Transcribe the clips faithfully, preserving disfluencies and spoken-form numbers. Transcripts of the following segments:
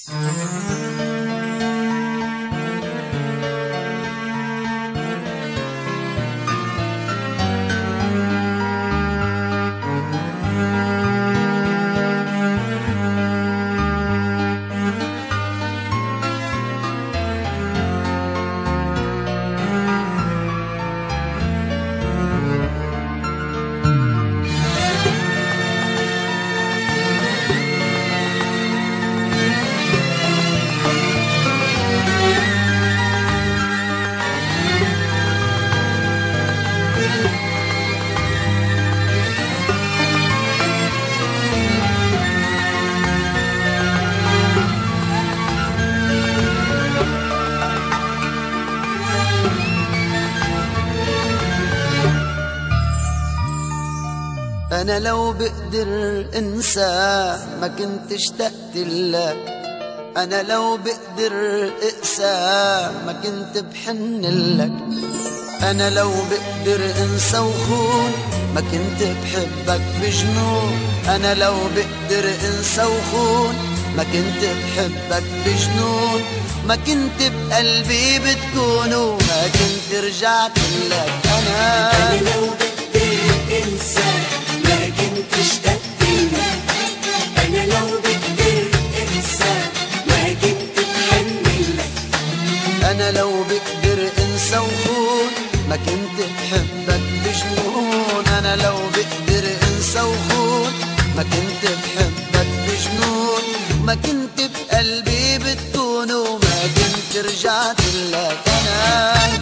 أنا لو بقدر أنسى ما كنت اشتقت لك، أنا لو بقدر أقسى ما كنت بحن لك، أنا لو بقدر أنسى وخون ما كنت بحبك بجنون، أنا لو بقدر أنسى وخون ما كنت بحبك بجنون، ما كنت بقلبي بتكون وما كنت رجعت لك. أنا أنا لو بقدر أنسى ما كنت اشتقت لك، أنا لو بقدر أنسى ما كنت بحن لك، أنا لو بقدر أنسى وخون ما كنت بحبك بجنون، أنا لو بقدر أنسى وخون ما كنت بحبك بجنون، ما كنت بقلبي بتكون وما كنت رجعت لك. أنا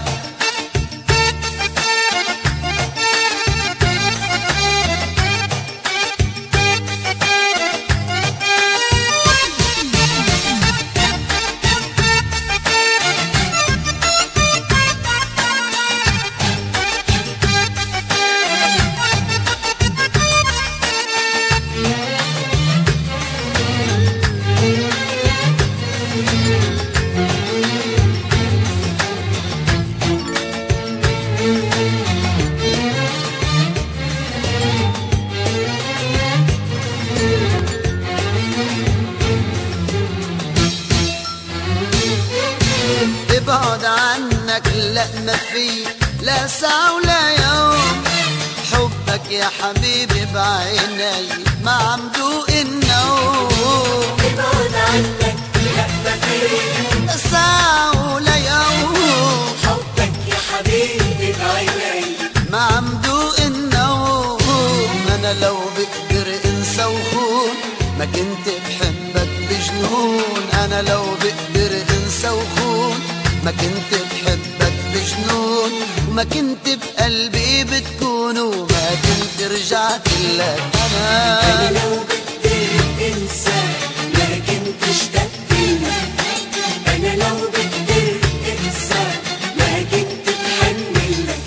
ابعد عنك لا ما في لا ساعة ولا يوم، حبك يا حبيبي بعيني ما عم دوق النوم، ابعد عنك لا ما في لا ساعة ولا يوم، حبك يا حبيبي بعيني ما عم دوق النوم، أنا لو بقدر أنسى وخون ما كنت بحبك بجنون، أنا لو بقدر أنسى وخون ما كنت بحبك بجنون، وما كنت بقلبي بتكون وما كنت رجعت لك. أنا أنا لو بقدر أنسى ما كنت اشتقت لك، أنا لو بقدر أنسى ما كنت بحن لك،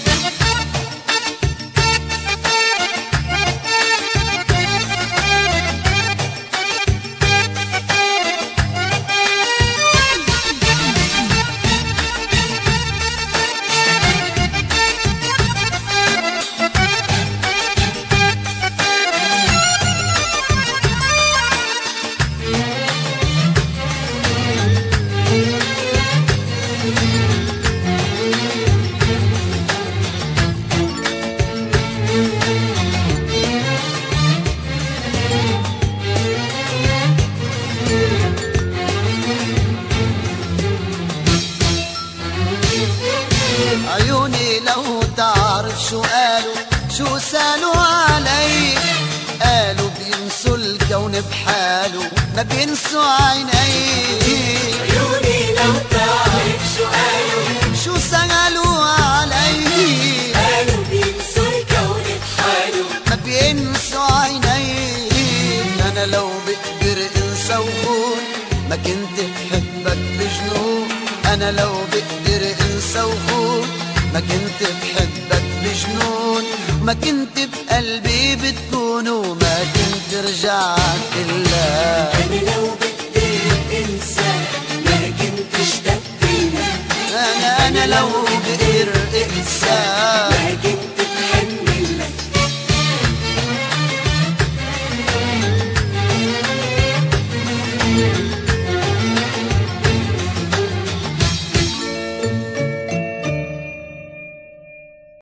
عيوني لو تعرف شو قالوا شو سالوا علي، قالوا بينسوا الكون بحاله ما بينسوا عيني، عيوني لو تعرف شو قالوا شو سالوا علي، قالوا بينسوا الكون بحاله ما بينسوا عيني، أنا لو بقدر أنسى وخون ما كنت بحبك بجنون، أنا لو بقدر أنسى وخون ما كنت بحبك بجنون، ما كنت بقلبي بتكون وما كنت رجعت لك. أنا لو بقدر أنسى ما كنت اشتقت لك، أنا أنا لو بقدر أنسى ما كنت بحن لك، لك